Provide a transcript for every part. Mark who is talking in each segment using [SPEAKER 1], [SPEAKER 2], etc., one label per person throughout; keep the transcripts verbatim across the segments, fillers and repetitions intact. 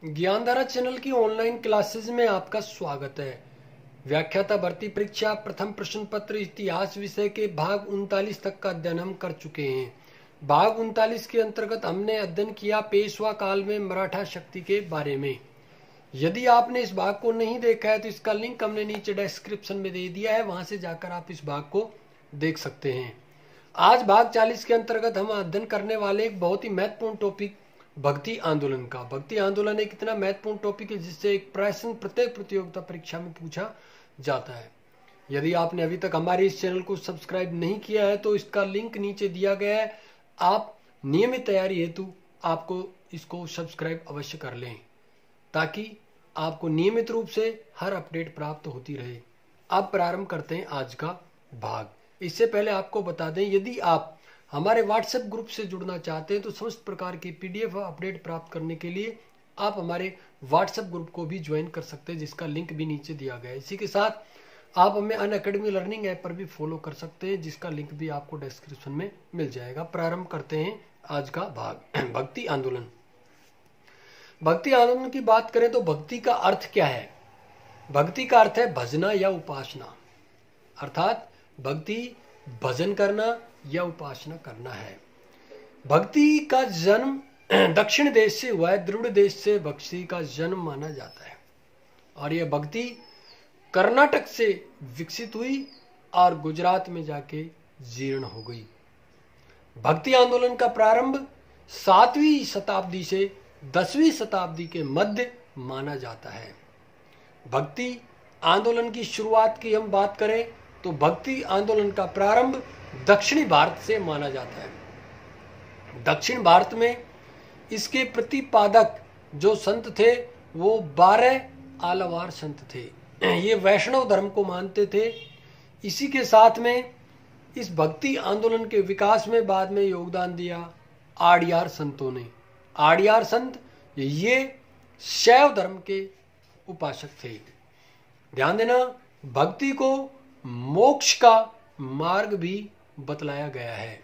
[SPEAKER 1] Gyandhara channel की online classes में आपका स्वागत है। व्याख्याता भर्ती परीक्षा प्रथम प्रश्न पत्र इतिहास विषय के भाग उनतालीस तक का अध्ययन हम कर चुके हैं। भाग उनतालीस के अंतर्गत हमने अध्ययन किया पेशवा काल में मराठा शक्ति के बारे में। यदि आपने इस भाग को नहीं देखा है तो इसका लिंक हमने नीचे डिस्क्रिप्शन में दे दिया है, वहां से जाकर आप इस भाग को देख सकते हैं। आज भाग चालीस के अंतर्गत हम अध्ययन करने वाले एक बहुत ही महत्वपूर्ण टॉपिक भक्ति आंदोलन का। भक्ति आंदोलन एक इतना महत्वपूर्ण टॉपिक है जिससे एक प्रश्न प्रत्येक प्रतियोगिता परीक्षा में पूछा जाता है। यदि आपने अभी तक हमारे इस चैनल को सब्सक्राइब नहीं किया है तो इसका लिंक नीचे दिया गया है। आप नियमित तैयारी हेतु आपको इसको सब्सक्राइब अवश्य कर लें ताकि आपको नियमित रूप से हर अपडेट प्राप्त होती रहे। अब प्रारंभ करते हैं आज का भाग। इससे पहले आपको बता दें, यदि आप हमारे व्हाट्सएप ग्रुप से जुड़ना चाहते हैं तो समस्त प्रकार के पीडीएफ अपडेट प्राप्त करने के लिए आप हमारे व्हाट्सएप ग्रुप को भी ज्वाइन कर सकते हैं, जिसका लिंक भी नीचे दिया गया है। इसी के साथ आप हमें अनअकैडमी लर्निंग ऐप पर भी फॉलो कर सकते हैं, जिसका लिंक भी आपको डिस्क्रिप्शन में मिल जाएगा। प्रारंभ करते हैं आज का भाग। भक्ति आंदोलन। भक्ति आंदोलन की बात करें तो भक्ति का अर्थ क्या है? भक्ति का अर्थ है भजना या उपासना, अर्थात भक्ति भजन करना या उपासना करना है। भक्ति का जन्म दक्षिण देश से हुआ है। द्रविड़ देश से भक्ति का जन्म माना जाता है और यह भक्ति कर्नाटक से विकसित हुई और गुजरात में जाके जीर्ण हो गई। भक्ति आंदोलन का प्रारंभ सातवीं शताब्दी से दसवीं शताब्दी के मध्य माना जाता है। भक्ति आंदोलन की शुरुआत की हम बात करें तो भक्ति आंदोलन का प्रारंभ दक्षिणी भारत से माना जाता है। दक्षिण भारत में इसके प्रतिपादक जो संत थे वो बारह आलवार संत थे। ये वैष्णव धर्म को मानते थे। इसी के साथ में इस भक्ति आंदोलन के विकास में बाद में योगदान दिया आड़ियार संतों ने। आड़ियार संत ये शैव धर्म के उपासक थे। ध्यान देना, भक्ति को मोक्ष का मार्ग भी बतलाया गया है।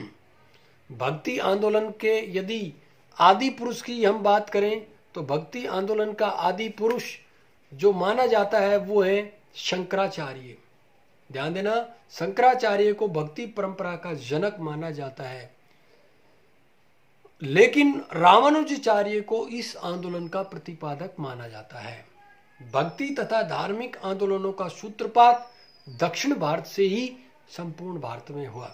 [SPEAKER 1] भक्ति आंदोलन के यदि आदि पुरुष की हम बात करें तो भक्ति आंदोलन का आदि पुरुष जो माना जाता है वो है शंकराचार्य। ध्यान देना, शंकराचार्य को भक्ति परंपरा का जनक माना जाता है, लेकिन रामानुजाचार्य को इस आंदोलन का प्रतिपादक माना जाता है। भक्ति तथा धार्मिक आंदोलनों का सूत्रपात दक्षिण भारत से ही संपूर्ण भारत में हुआ।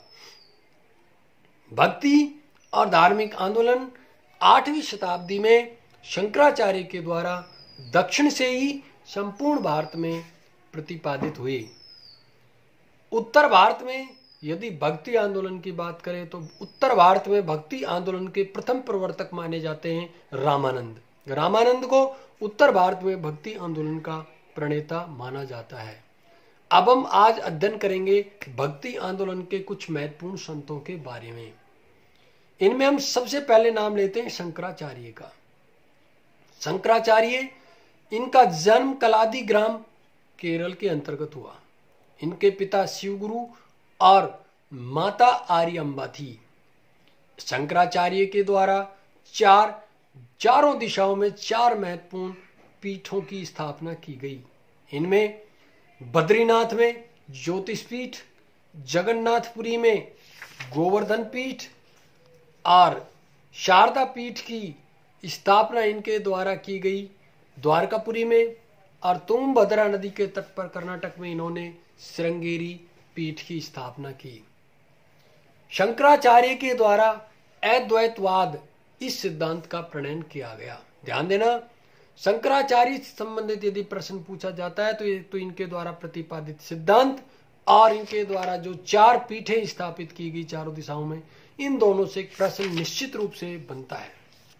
[SPEAKER 1] भक्ति और धार्मिक आंदोलन आठवीं शताब्दी में शंकराचार्य के द्वारा दक्षिण से ही संपूर्ण भारत में प्रतिपादित हुए। उत्तर भारत में यदि भक्ति आंदोलन की बात करें तो उत्तर भारत में भक्ति आंदोलन के प्रथम प्रवर्तक माने जाते हैं रामानंद। रामानंद को उत्तर भारत में भक्ति आंदोलन का प्रणेता माना जाता है। अब हम आज अध्ययन करेंगे भक्ति आंदोलन के कुछ महत्वपूर्ण संतों के बारे में। इनमें हम सबसे पहले नाम लेते हैं शंकराचार्य का। शंकराचार्य, इनका जन्म कलादी ग्राम केरल के अंतर्गत हुआ। इनके पिता शिवगुरु और माता आर्यम्बा थी। शंकराचार्य के द्वारा चार चारों दिशाओं में चार महत्वपूर्ण पीठों की स्थापना की गई। इनमें बद्रीनाथ में ज्योतिष पीठ, जगन्नाथपुरी में गोवर्धन पीठ और शारदा पीठ की स्थापना इनके द्वारा की गई। द्वारकापुरी में और तुंगभद्रा नदी के तट पर कर्नाटक में इन्होंने श्रृंगेरी पीठ की स्थापना की। शंकराचार्य के द्वारा अद्वैतवाद इस सिद्धांत का प्रणयन किया गया। ध्यान देना, शंकराचार्य से संबंधित यदि प्रश्न पूछा जाता है तो ये तो इनके द्वारा प्रतिपादित सिद्धांत और इनके द्वारा जो चार पीठें स्थापित की गई चारों दिशाओं में, इन दोनों से एक प्रश्न निश्चित रूप से बनता है।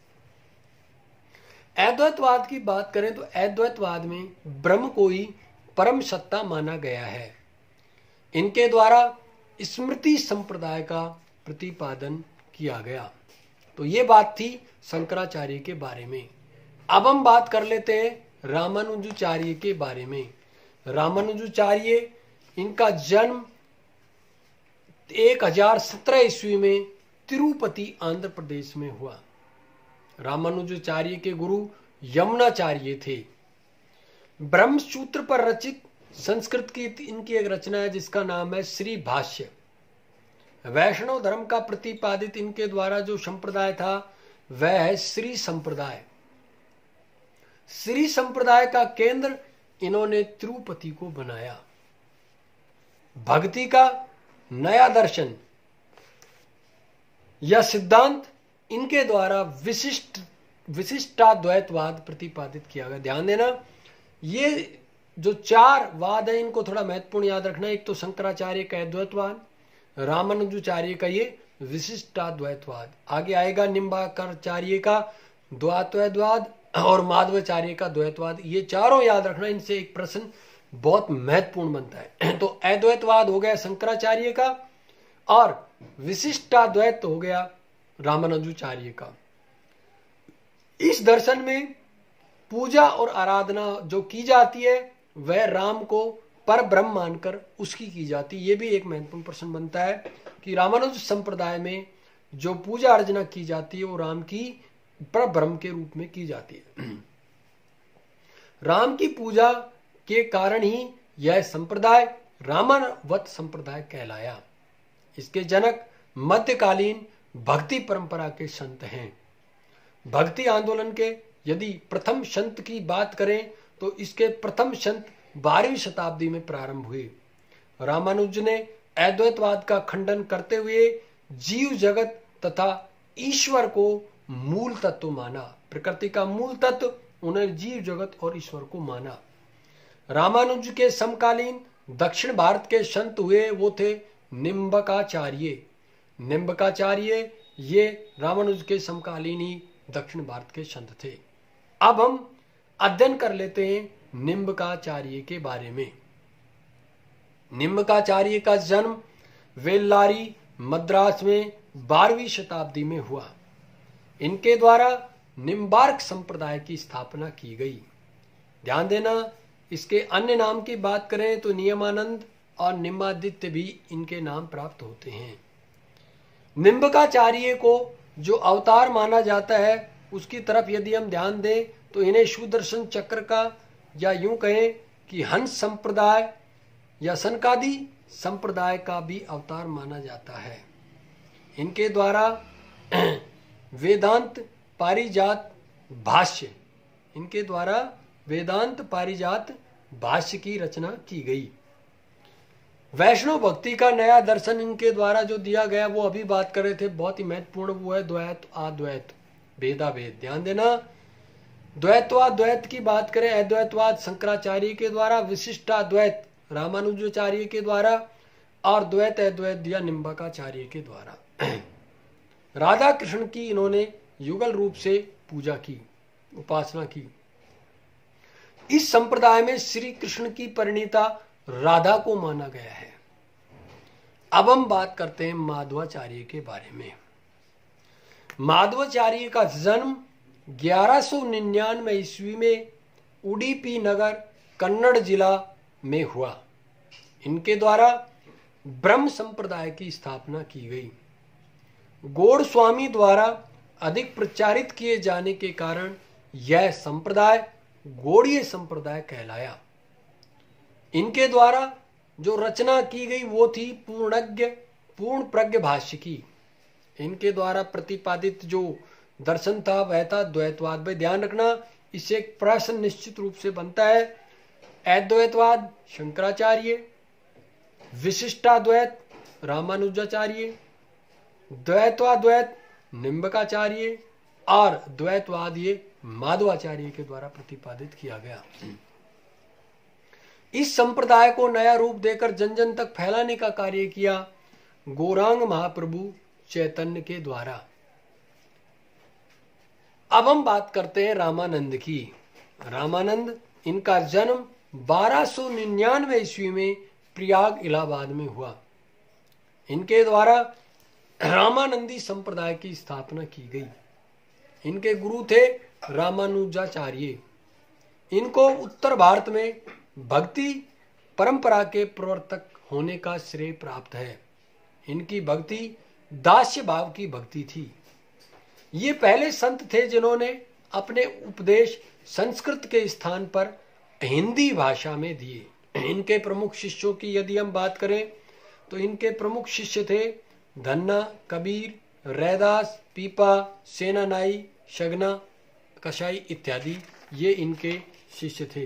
[SPEAKER 1] अद्वैतवाद की बात करें तो अद्वैतवाद में ब्रह्म को ही परम सत्ता माना गया है। इनके द्वारा स्मृति संप्रदाय का प्रतिपादन किया गया। तो ये बात थी शंकराचार्य के बारे में। अब हम बात कर लेते हैं रामानुजाचार्य के बारे में। रामानुजाचार्य, इनका जन्म एक हजार सत्रह ईस्वी में तिरुपति आंध्र प्रदेश में हुआ। रामानुजाचार्य के गुरु यमुनाचार्य थे। ब्रह्मसूत्र पर रचित संस्कृत की इनकी एक रचना है जिसका नाम है श्री भाष्य। वैष्णव धर्म का प्रतिपादित इनके द्वारा जो संप्रदाय था वह है श्री संप्रदाय। श्री संप्रदाय का केंद्र इन्होंने तिरुपति को बनाया। भक्ति का नया दर्शन या सिद्धांत इनके द्वारा विशिष्ट विशिष्टाद्वैतवाद प्रतिपादित किया गया। ध्यान देना, ये जो चार वाद है इनको थोड़ा महत्वपूर्ण याद रखना। एक तो शंकराचार्य का अद्वैतवाद, रामानुजाचार्य का ये विशिष्टाद्वैतवाद, आगे आएगा निम्बार्काचार्य का द्वैतवाद और माधवाचार्य का द्वैतवाद। ये चारों याद रखना, इनसे एक प्रश्न बहुत महत्वपूर्ण बनता है। तो अद्वैतवाद हो गया शंकराचार्य का और विशिष्टाद्वैत हो गया रामानुजाचार्य का। इस दर्शन में पूजा और आराधना जो की जाती है वह राम को पर ब्रह्म मानकर उसकी की जाती है। ये भी एक महत्वपूर्ण प्रश्न बनता है कि रामानुज संप्रदाय में जो पूजा अर्चना की जाती है वो राम की पर ब्रह्म के रूप में की जाती है। राम की पूजा के कारण ही यह संप्रदाय रामावत संप्रदाय कहलाया। इसके जनक मध्यकालीन भक्ति परंपरा के संत हैं। भक्ति आंदोलन के यदि प्रथम संत की बात करें तो इसके प्रथम संत बारहवीं शताब्दी में प्रारंभ हुए। रामानुज ने अद्वैतवाद का खंडन करते हुए जीव जगत तथा ईश्वर को मूल तत्व माना। प्रकृति का मूल तत्व उन्हें जीव जगत और ईश्वर को माना। रामानुज के समकालीन दक्षिण भारत के संत हुए वो थे निम्बकाचार्य। निम्बकाचार्य ये रामानुज के समकालीन ही दक्षिण भारत के संत थे। अब हम अध्ययन कर लेते हैं निम्बकाचार्य के बारे में। निम्बकाचार्य का जन्म वेल्लारी मद्रास में बारहवीं शताब्दी में हुआ। इनके द्वारा निम्बार्क संप्रदाय की स्थापना की गई। ध्यान देना, इसके अन्य नाम की बात करें तो नियमानंद और निम्बादित्य भी इनके नाम प्राप्त होते हैं। निम्बकाचार्य को जो अवतार माना जाता है उसकी तरफ यदि हम ध्यान दें तो इन्हें सुदर्शन चक्र का या यूं कहें कि हंस संप्रदाय या सनकादि संप्रदाय का भी अवतार माना जाता है। इनके द्वारा वेदांत पारिजात भाष्य इनके द्वारा वेदांत पारिजात भाष्य की रचना की गई। वैष्णव भक्ति का नया दर्शन इनके द्वारा जो दिया गया वो अभी बात कर रहे थे, बहुत ही महत्वपूर्ण, वो है द्वैत अद्वैत भेदा भेद। ध्यान देना, द्वैतवाद्वैत की बात करें, अद्वैतवाद शंकराचार्य के द्वारा, विशिष्टाद्वैत रामानुजाचार्य के द्वारा और द्वैत अद्वैत या निम्बार्काचार्य के द्वारा। राधा कृष्ण की इन्होंने युगल रूप से पूजा की, उपासना की। इस संप्रदाय में श्री कृष्ण की परिणीता राधा को माना गया है। अब हम बात करते हैं माधवाचार्य के बारे में। माधवाचार्य का जन्म ग्यारह सौ निन्यानवे ईस्वी में उडुपी नगर कन्नड़ जिला में हुआ। इनके द्वारा ब्रह्म संप्रदाय की स्थापना की गई। गौड़ स्वामी द्वारा अधिक प्रचारित किए जाने के कारण यह संप्रदाय गौड़ीय संप्रदाय कहलाया। इनके द्वारा जो रचना की गई वो थी पूर्णज्ञ पूर्ण प्रज्ञ भाष्य की। इनके द्वारा प्रतिपादित जो दर्शन था वह था द्वैतवाद। भाई ध्यान रखना, इससे एक प्रश्न निश्चित रूप से बनता है। अद्वैतवाद शंकराचार्य, विशिष्टाद्वैत रामानुजाचार्य, द्वैतवाद्वैत निम्बकाचार्य और द्वैतवाद ये माधवाचार्य के द्वारा प्रतिपादित किया गया। इस संप्रदाय को नया रूप देकर जन जन तक फैलाने का कार्य किया गौरांग महाप्रभु चैतन्य के द्वारा। अब हम बात करते हैं रामानंद की। रामानंद, इनका जन्म बारह सौ निन्यानवे ईस्वी में प्रयाग इलाहाबाद में हुआ। इनके द्वारा रामानंदी संप्रदाय की स्थापना की गई। इनके गुरु थे रामानुजाचार्य। इनको उत्तर भारत में भक्ति परंपरा के प्रवर्तक होने का श्रेय प्राप्त है। इनकी भक्ति दास्य भाव की भक्ति थी। ये पहले संत थे जिन्होंने अपने उपदेश संस्कृत के स्थान पर हिंदी भाषा में दिए। इनके प्रमुख शिष्यों की यदि हम बात करें तो इनके प्रमुख शिष्य थे धन्ना, कबीर, रैदास, पीपा, सेनानाई, शगना, कसाई इत्यादि, ये इनके शिष्य थे।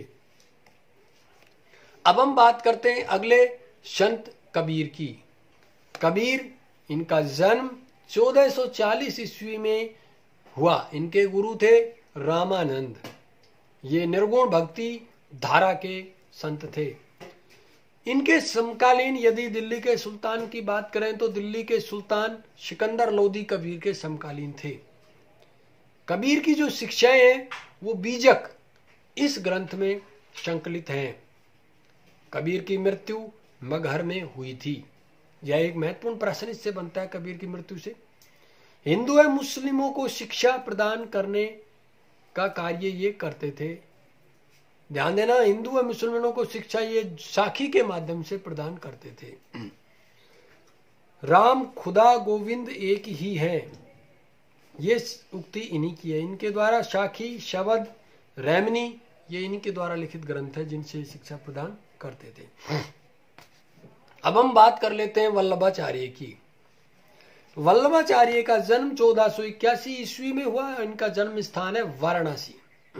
[SPEAKER 1] अब हम बात करते हैं अगले संत कबीर की। कबीर, इनका जन्म चौदह सौ चालीस ईस्वी में हुआ। इनके गुरु थे रामानंद। ये निर्गुण भक्ति धारा के संत थे। इनके समकालीन यदि दिल्ली के सुल्तान की बात करें तो दिल्ली के सुल्तान सिकंदर लोदी कबीर के समकालीन थे। कबीर की जो शिक्षाएं हैं वो बीजक इस ग्रंथ में संकलित हैं। कबीर की मृत्यु मगहर में हुई थी। यह एक महत्वपूर्ण प्रश्न इससे बनता है कबीर की मृत्यु से। हिंदू एवं मुस्लिमों को शिक्षा प्रदान करने का कार्य ये करते थे। ध्यान देना, हिंदू एवं मुसलमानों को शिक्षा ये साखी के माध्यम से प्रदान करते थे। राम खुदा गोविंद एक ही है, ये उक्ति इन्हीं की है। इनके द्वारा साखी, शबद, रैमनी, ये इनके द्वारा लिखित ग्रंथ है जिनसे शिक्षा प्रदान करते थे। अब हम बात कर लेते हैं वल्लभाचार्य की। वल्लभाचार्य का जन्म चौदह सौ इक्यासी ईस्वी में हुआ। इनका जन्म स्थान है वाराणसी।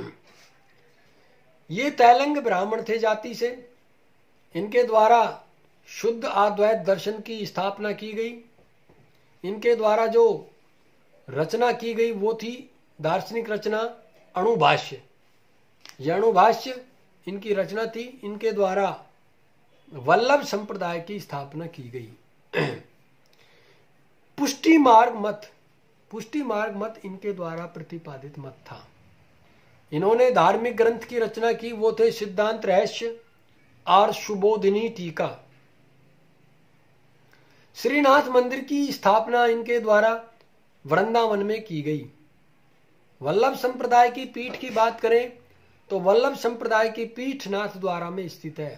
[SPEAKER 1] ये तैलंग ब्राह्मण थे जाति से। इनके द्वारा शुद्ध अद्वैत दर्शन की स्थापना की गई। इनके द्वारा जो रचना की गई वो थी दार्शनिक रचना अणुभाष्य। यह अणुभाष्य इनकी रचना थी। इनके द्वारा वल्लभ संप्रदाय की स्थापना की गई। पुष्टि मार्ग मत, पुष्टि मार्ग मत इनके द्वारा प्रतिपादित मत था। इन्होंने धार्मिक ग्रंथ की रचना की, वो थे सिद्धांत रहस्य और सुबोधिनी टीका। श्रीनाथ मंदिर की स्थापना इनके द्वारा वृंदावन में की गई। वल्लभ संप्रदाय की पीठ की बात करें तो वल्लभ संप्रदाय की पीठ नाथ द्वारा में स्थित है।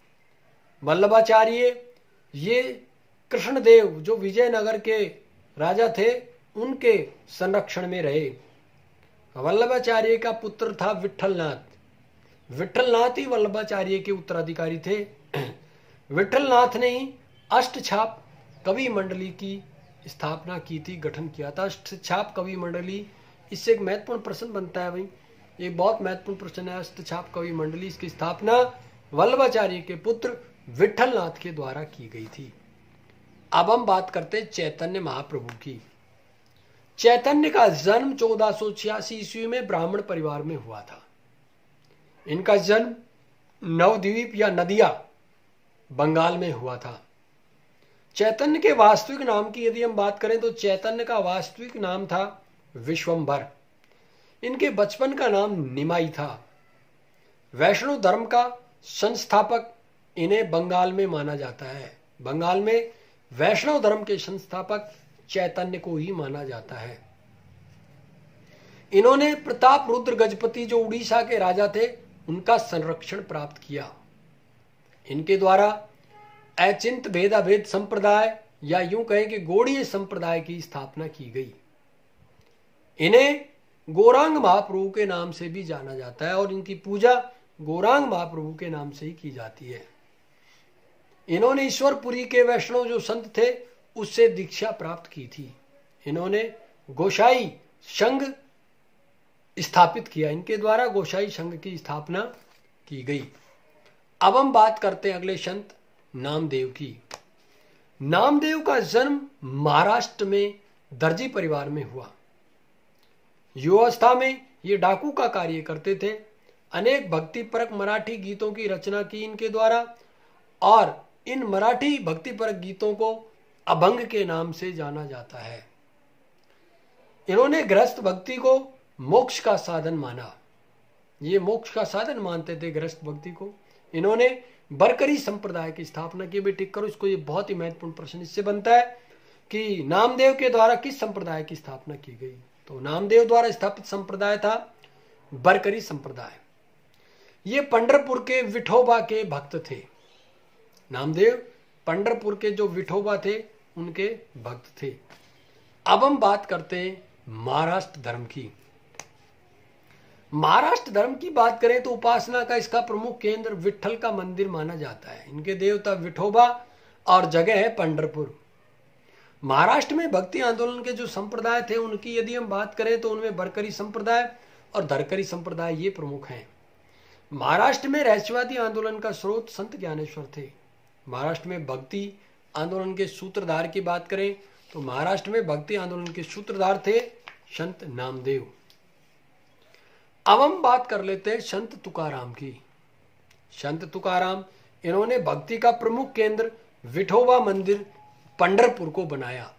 [SPEAKER 1] वल्लभाचार्य ये कृष्णदेव जो विजयनगर के राजा थे उनके संरक्षण में रहे। वल्लभाचार्य का पुत्र था विठलनाथ। विठलनाथ ही वल्लभाचार्य के उत्तराधिकारी थे। विठलनाथ ने ही अष्टछाप कवि मंडली की स्थापना की थी, गठन किया था। अष्टछाप कवि मंडली, इससे एक महत्वपूर्ण प्रश्न बनता है भाई, ये बहुत महत्वपूर्ण प्रश्न है। अष्टछाप कवि मंडली, इसकी स्थापना वल्लभाचार्य के पुत्र विठलनाथ के द्वारा की गई थी। अब हम बात करते हैं चैतन्य महाप्रभु की। चैतन्य का जन्म चौदह सौ छियासी ईस्वी में ब्राह्मण परिवार में हुआ था। इनका जन्म नवद्वीप या नदिया बंगाल में हुआ था। चैतन्य के वास्तविक नाम की यदि हम बात करें तो चैतन्य का वास्तविक नाम था विश्वंभर। इनके बचपन का नाम निमाई था। वैष्णव धर्म का संस्थापक इन्हें बंगाल में माना जाता है। बंगाल में वैष्णव धर्म के संस्थापक चैतन्य को ही माना जाता है। इन्होंने प्रताप रुद्र गजपति जो उड़ीसा के राजा थे उनका संरक्षण प्राप्त किया। इनके द्वारा अचिंत भेदाभेद संप्रदाय या यूं कहें कि गौड़ीय संप्रदाय की स्थापना की गई। इन्हें गौरांग महाप्रभु के नाम से भी जाना जाता है और इनकी पूजा गौरांग महाप्रभु के नाम से ही की जाती है। इन्होंने ईश्वरपुरी के वैष्णव जो संत थे उससे दीक्षा प्राप्त की थी। इन्होंने गोसाई संघ स्थापित किया। इनके द्वारा गोसाई संघ की स्थापना की गई। अब हम बात करते हैं अगले संत नामदेव की। नामदेव का जन्म महाराष्ट्र में दर्जी परिवार में हुआ। युवावस्था में ये डाकू का कार्य करते थे। अनेक भक्तिपरक मराठी गीतों की रचना की इनके द्वारा और इन मराठी भक्तिपरक गीतों को अभंग के नाम से जाना जाता है। इन्होंने गृहस्थ भक्ति को मोक्ष का साधन माना। ये मोक्ष का साधन मानते थे गृहस्थ भक्ति को। इन्होंने बरकरी संप्रदाय की स्थापना की। भी टिक करो इसको, ये बहुत ही महत्वपूर्ण प्रश्न इससे बनता है कि नामदेव के द्वारा किस संप्रदाय की स्थापना की गई। तो नामदेव द्वारा स्थापित संप्रदाय था बरकरी संप्रदाय। ये पंढरपुर के विठोबा के भक्त थे। नामदेव पंढरपुर के जो विठोबा थे उनके भक्त थे। अब हम बात करते हैं महाराष्ट्र धर्म की। महाराष्ट्र धर्म की बात करें तो उपासना का इसका प्रमुख केंद्र विट्ठल का मंदिर माना जाता है। इनके देवता विठोबा और जगह है पंढरपुर। महाराष्ट्र में भक्ति आंदोलन के जो संप्रदाय थे उनकी यदि हम बात करें तो उनमें बरकरी संप्रदाय और धरकरी संप्रदाय ये प्रमुख हैं। महाराष्ट्र में रहस्यवादी आंदोलन का स्रोत संत ज्ञानेश्वर थे। महाराष्ट्र में भक्ति आंदोलन के सूत्रधार की बात करें तो महाराष्ट्र में भक्ति आंदोलन के सूत्रधार थे संत नामदेव। अब हम बात कर लेते हैं संत तुकाराम की। संत तुकाराम इन्होंने भक्ति का प्रमुख केंद्र विठोबा मंदिर पंढरपुर को बनाया।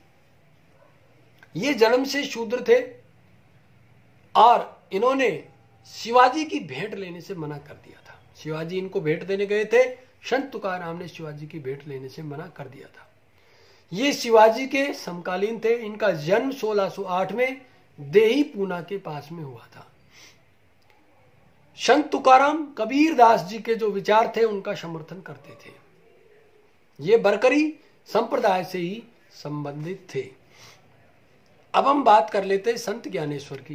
[SPEAKER 1] ये जन्म से शूद्र थे और इन्होंने शिवाजी की भेंट लेने से मना कर दिया था। शिवाजी इनको भेंट देने गए थे, संत तुकाराम ने शिवाजी की भेंट लेने से मना कर दिया था। ये शिवाजी के समकालीन थे। इनका जन्म सोलह सौ आठ में देही पूना के पास में हुआ था। संत तुकाराम कबीर दास जी के जो विचार थे उनका समर्थन करते थे। ये बरकरी संप्रदाय से ही संबंधित थे। अब हम बात कर लेते हैं संत ज्ञानेश्वर की।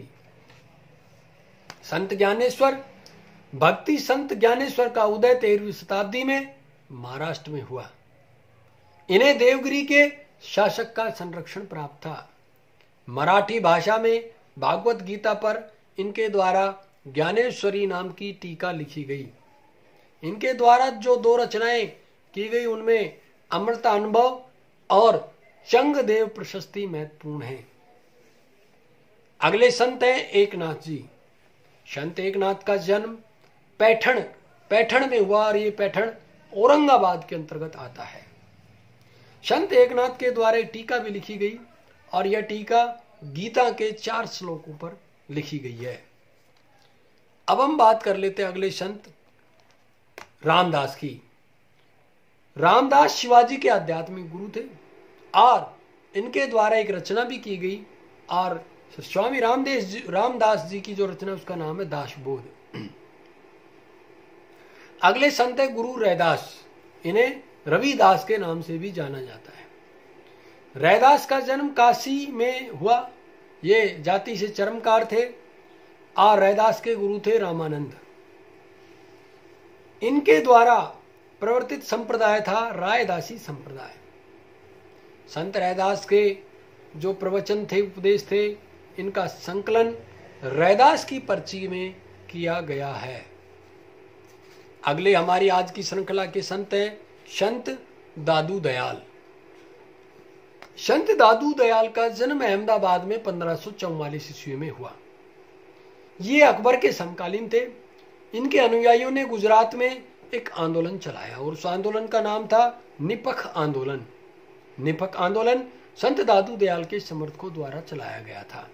[SPEAKER 1] संत ज्ञानेश्वर भक्ति संत ज्ञानेश्वर का उदय तेरहवीं शताब्दी में महाराष्ट्र में हुआ। इन्हें देवगिरी के शासक का संरक्षण प्राप्त था। मराठी भाषा में भागवत गीता पर इनके द्वारा ज्ञानेश्वरी नाम की टीका लिखी गई। इनके द्वारा जो दो रचनाएं की गई उनमें अमृत अनुभव और चंगदेव प्रशस्ति महत्वपूर्ण है। अगले संत हैं एकनाथ जी। संत एकनाथ का जन्म पैठण पैठण में हुआ और ये पैठण औरंगाबाद के अंतर्गत आता है। संत एकनाथ के द्वारा टीका भी लिखी गई और यह टीका गीता के चार श्लोकों पर लिखी गई है। अब हम बात कर लेते हैं अगले संत रामदास की। रामदास शिवाजी के आध्यात्मिक गुरु थे और इनके द्वारा एक रचना भी की गई और स्वामी रामदेव जी रामदास जी की जो रचना उसका नाम है दासबोध। अगले संत है गुरु रैदास। इन्हें रविदास के नाम से भी जाना जाता है। रैदास का जन्म काशी में हुआ। ये जाति से चरमकार थे और रैदास के गुरु थे रामानंद। इनके द्वारा प्रवर्तित संप्रदाय था रायदासी संप्रदाय। संत रैदास के जो प्रवचन थे उपदेश थे इनका संकलन रैदास की पर्ची में किया गया है। अगले हमारी आज की श्रृंखला के संत हैं संत दादू दयाल। संत दादू दयाल का जन्म अहमदाबाद में पंद्रह सौ चौवालीस ईस्वी में हुआ। ये अकबर के समकालीन थे। इनके अनुयायियों ने गुजरात में एक आंदोलन चलाया और उस आंदोलन का नाम था निपख आंदोलन। निपख आंदोलन संत दादू दयाल के समर्थकों द्वारा चलाया गया था।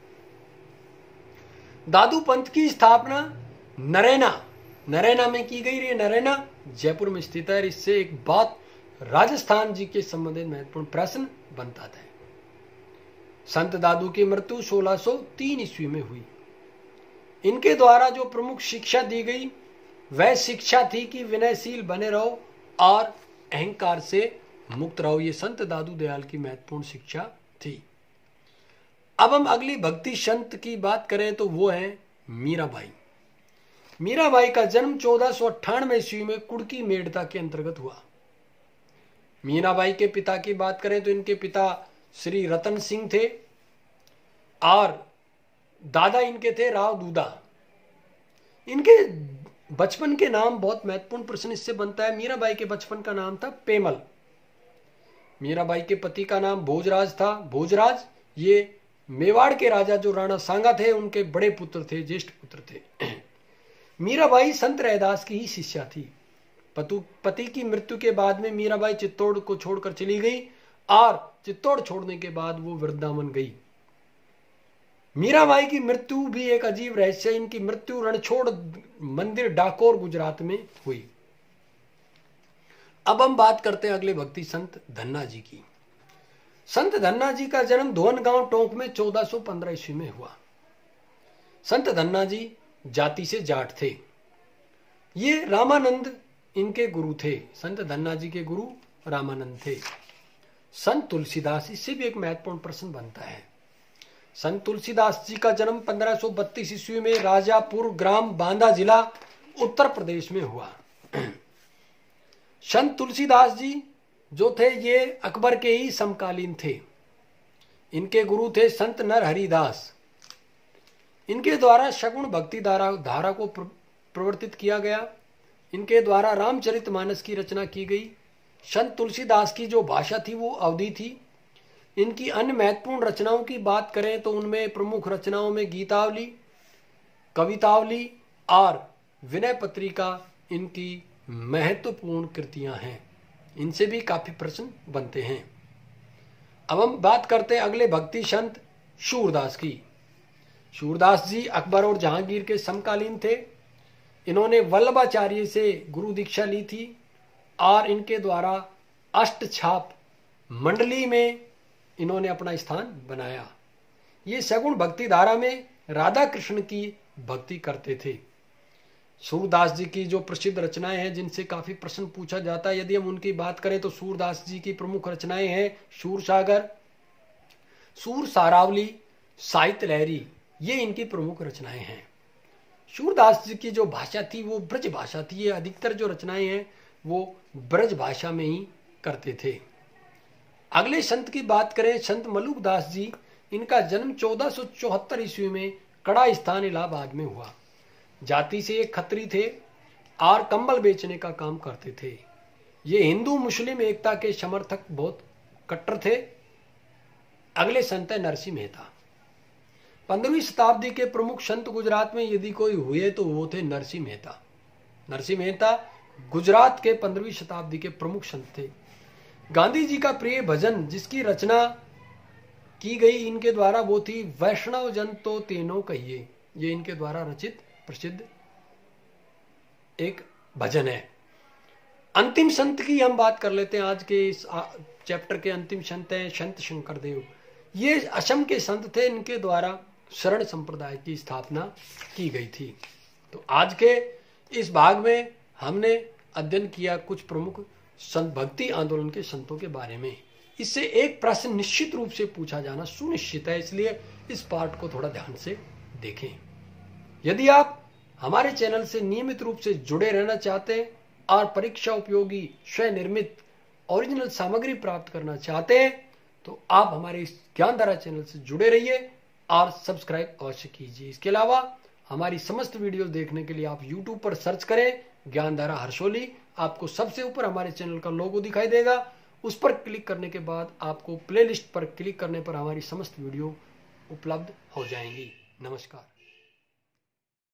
[SPEAKER 1] दादू पंथ की स्थापना नरैना नरैना में की गई। ये नरैना जयपुर में स्थित है। इससे एक बात राजस्थान जी के संबंधित महत्वपूर्ण प्रश्न बनता था। संत दादू की मृत्यु सोलह सौ तीन ईस्वी में हुई। इनके द्वारा जो प्रमुख शिक्षा दी गई वह शिक्षा थी कि विनयशील बने रहो और अहंकार से मुक्त रहो। ये संत दादू दयाल की महत्वपूर्ण शिक्षा थी। अब हम अगली भक्ति संत की बात करें तो वो है मीराबाई। मीराबाई का जन्म चौदह सौ अट्ठानवे ईस्वी में कुड़की मेड़ता के अंतर्गत हुआ। मीराबाई के पिता की बात करें तो इनके पिता श्री रतन सिंह थे और दादा इनके थे राव दूदा। इनके बचपन के नाम बहुत महत्वपूर्ण प्रश्न इससे बनता है। मीराबाई के बचपन का नाम था पेमल। मीराबाई के पति का नाम भोजराज था। भोजराज ये मेवाड़ के राजा जो राणा सांगा थे उनके बड़े पुत्र थे, ज्येष्ठ पुत्र थे। मीराबाई संत रैदास की ही शिष्या थी। पतु पति की मृत्यु के बाद में मीराबाई चित्तौड़ को छोड़कर चली गई और चित्तौड़ छोड़ने के बाद वो वृंदावन गई। मीराबाई की मृत्यु भी एक अजीब रहस्य। इनकी मृत्यु रणछोड़ मंदिर डाकोर गुजरात में हुई। अब हम बात करते हैं अगले भक्ति संत धन्ना जी की। संत धन्ना जी का जन्म धोन गांव टोंक में चौदह सौ पंद्रह ईस्वी में हुआ। संत धन्ना जी जाति से जाट थे। ये रामानंद इनके गुरु थे। संत धन्ना जी के गुरु रामानंद थे। संत तुलसीदास, इससे भी एक महत्वपूर्ण प्रश्न बनता है। संत तुलसीदास जी का जन्म पंद्रह सौ बत्तीस ईस्वी में राजापुर ग्राम बांदा जिला उत्तर प्रदेश में हुआ। संत तुलसीदास जी जो थे ये अकबर के ही समकालीन थे। इनके गुरु थे संत नरहरिदास। इनके द्वारा सगुण भक्ति धारा धारा को प्रवर्तित किया गया। इनके द्वारा रामचरितमानस की रचना की गई। संत तुलसीदास की जो भाषा थी वो अवधी थी। इनकी अन्य महत्वपूर्ण रचनाओं की बात करें तो उनमें प्रमुख रचनाओं में गीतावली, कवितावली और विनय पत्रिका इनकी महत्वपूर्ण कृतियां हैं। इनसे भी काफी प्रश्न बनते हैं। अब हम बात करते हैं अगले भक्ति संत सूरदास की। सूरदास जी अकबर और जहांगीर के समकालीन थे। इन्होंने वल्लभाचार्य से गुरु दीक्षा ली थी और इनके द्वारा अष्टछाप मंडली में इन्होंने अपना स्थान बनाया। ये सगुण भक्ति धारा में राधा कृष्ण की भक्ति करते थे। सूरदास जी की जो प्रसिद्ध रचनाएं हैं जिनसे काफी प्रश्न पूछा जाता है, यदि हम उनकी बात करें तो सूरदास जी की प्रमुख रचनाएं हैं सूर सागर, सूर सारावली, साहित्य लहरी, ये इनकी प्रमुख रचनाएं हैं। सूरदास जी की जो भाषा थी वो ब्रज भाषा थी। ये अधिकतर जो रचनाएं हैं वो ब्रज भाषा में ही करते थे। अगले संत की बात करें संत मलुकदास जी। इनका जन्म चौदह सौ चौहत्तर ईस्वी में कड़ा स्थान इलाहाबाद में हुआ। जाति से एक खत्री थे और कंबल बेचने का काम करते थे। ये हिंदू मुस्लिम एकता के समर्थक बहुत कट्टर थे। अगले संत है नरसिंह मेहता। पंद्रहवीं शताब्दी के प्रमुख संत गुजरात में यदि कोई हुए तो वो थे नरसिंह मेहता। नरसिंह मेहता गुजरात के पंद्रहवीं शताब्दी के प्रमुख संत थे। गांधी जी का प्रिय भजन जिसकी रचना की गई इनके द्वारा वो थी वैष्णव जन तो तेनो कहिए। ये इनके द्वारा रचित प्रसिद्ध एक भजन है। अंतिम संत की हम बात कर लेते हैं। आज के इस चैप्टर के अंतिम संत हैं संत शंकरदेव। ये असम के संत थे। इनके द्वारा शरण संप्रदाय की स्थापना की गई थी। तो आज के इस भाग में हमने अध्ययन किया कुछ प्रमुख संत भक्ति आंदोलन के संतों के बारे में। इससे एक प्रश्न निश्चित रूप से पूछा जाना सुनिश्चित है, इसलिए इस पार्ट को थोड़ा ध्यान से देखें। यदि आप हमारे चैनल से नियमित रूप से जुड़े रहना चाहते हैं और परीक्षा उपयोगी स्वनिर्मित ओरिजिनल सामग्री प्राप्त करना चाहते हैं तो आप हमारे इस ज्ञानधारा चैनल से जुड़े रहिए और सब्सक्राइब अवश्य कीजिए। इसके अलावा हमारी समस्त वीडियो देखने के लिए आप यूट्यूब पर सर्च करें ज्ञानधारा हर्षोली। आपको सबसे ऊपर हमारे चैनल का लोगो दिखाई देगा। उस पर क्लिक करने के बाद आपको प्लेलिस्ट पर क्लिक करने पर हमारी समस्त वीडियो उपलब्ध हो जाएंगी। नमस्कार।